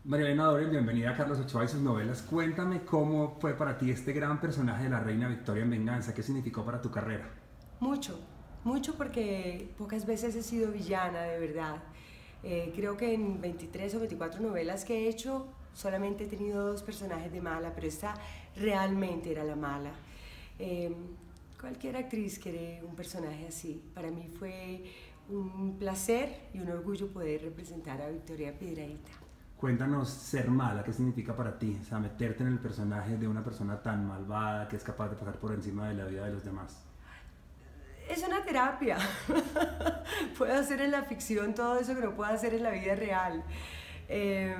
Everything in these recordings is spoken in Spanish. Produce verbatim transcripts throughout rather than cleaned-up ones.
María Elena Doren, bienvenida a Carlos Ochoa y sus novelas. Cuéntame cómo fue para ti este gran personaje de la reina Victoria en Venganza. ¿Qué significó para tu carrera? Mucho, mucho porque pocas veces he sido villana, de verdad. Eh, creo que en veintitrés o veinticuatro novelas que he hecho solamente he tenido dos personajes de mala, pero esta realmente era la mala. Eh, Cualquier actriz quiere un personaje así. Para mí fue un placer y un orgullo poder representar a Victoria Piedrahita. Cuéntanos ser mala, ¿qué significa para ti? O sea, meterte en el personaje de una persona tan malvada que es capaz de pasar por encima de la vida de los demás. Es una terapia. Puedo hacer en la ficción todo eso que no puedo hacer en la vida real. Eh,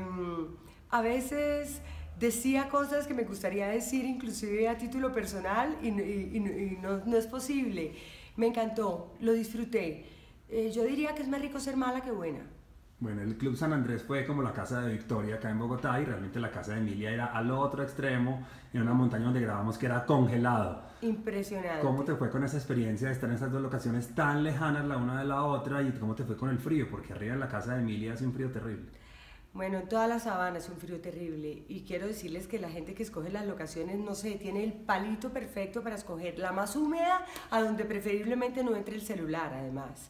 a veces decía cosas que me gustaría decir inclusive a título personal y, y- y- y no, no es posible. Me encantó, lo disfruté. Eh, yo diría que es más rico ser mala que buena. Bueno, el Club San Andrés fue como la casa de Victoria acá en Bogotá y realmente la casa de Emilia era al otro extremo, en una montaña donde grabamos que era congelado. ¿Cómo Impresionante. te fue con esa experiencia de estar en esas dos locaciones tan lejanas la una de la otra y cómo te fue con el frío? Porque arriba en la casa de Emilia hace un frío terrible. Bueno, en toda la sabana es un frío terrible y quiero decirles que la gente que escoge las locaciones, no sé, tiene el palito perfecto para escoger la más húmeda, a donde preferiblemente no entre el celular, además.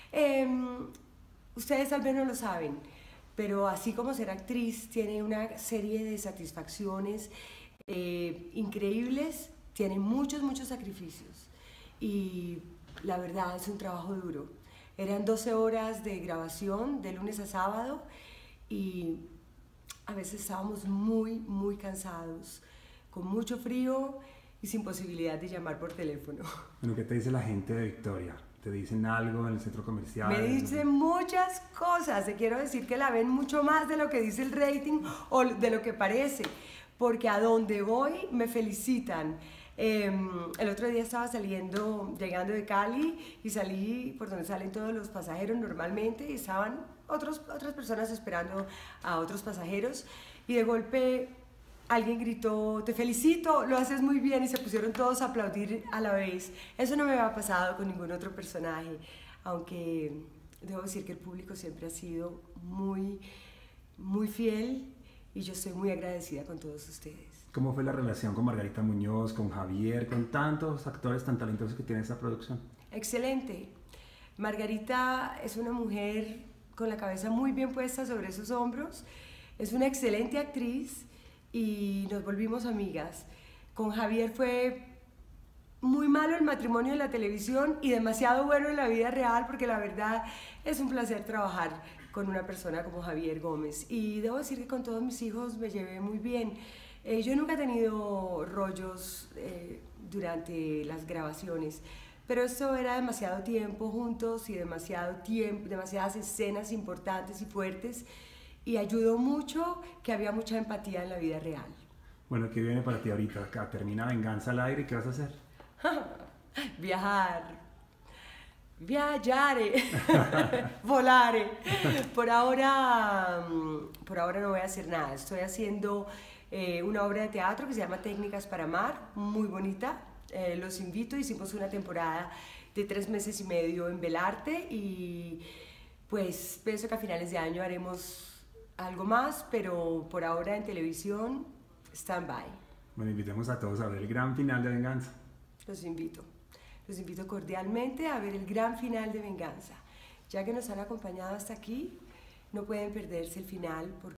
Em, Ustedes tal vez no lo saben, pero así como ser actriz tiene una serie de satisfacciones eh, increíbles, tiene muchos, muchos sacrificios y la verdad es un trabajo duro. Eran doce horas de grabación de lunes a sábado y a veces estábamos muy, muy cansados, con mucho frío y sin posibilidad de llamar por teléfono. Bueno, ¿qué te dice la gente de Victoria? ¿Te dicen algo en el centro Me comercial? dice muchas cosas, te quiero decir que la ven mucho más de lo que dice el rating o de lo que parece, porque a donde voy me felicitan. Eh, el otro día estaba saliendo, llegando de Cali y salí por donde salen todos los pasajeros normalmente y estaban otros, otras personas esperando a otros pasajeros y de golpe alguien gritó, te felicito, lo haces muy bien y se pusieron todos a aplaudir a la vez. Eso no me había pasado con ningún otro personaje, aunque debo decir que el público siempre ha sido muy, muy fiel y yo estoy muy agradecida con todos ustedes. ¿Cómo fue la relación con Margarita Muñoz, con Javier, con tantos actores tan talentosos que tiene esta producción? Excelente. Margarita es una mujer con la cabeza muy bien puesta sobre sus hombros, es una excelente actriz y nos volvimos amigas. Con Javier fue muy malo el matrimonio en la televisión y demasiado bueno en la vida real porque la verdad es un placer trabajar con una persona como Javier Gómez y debo decir que con todos mis hijos me llevé muy bien. Eh, yo nunca he tenido rollos eh, durante las grabaciones, pero esto era demasiado tiempo juntos y demasiado tiempo, demasiadas escenas importantes y fuertes y ayudó mucho que había mucha empatía en la vida real. Bueno, ¿qué viene para ti ahorita? Acá termina Venganza al aire, ¿qué vas a hacer? Viajar, viaggiare, volare. Por ahora, mm, por ahora no voy a hacer nada. Estoy haciendo eh, una obra de teatro que se llama Técnicas para Amar, muy bonita. Eh, los invito, hicimos una temporada de tres meses y medio en Belarte y pues pienso que a finales de año haremos algo más, pero por ahora en televisión, stand by. Bueno, invitemos a todos a ver el gran final de Venganza. Los invito, los invito cordialmente a ver el gran final de Venganza. Ya que nos han acompañado hasta aquí, no pueden perderse el final porque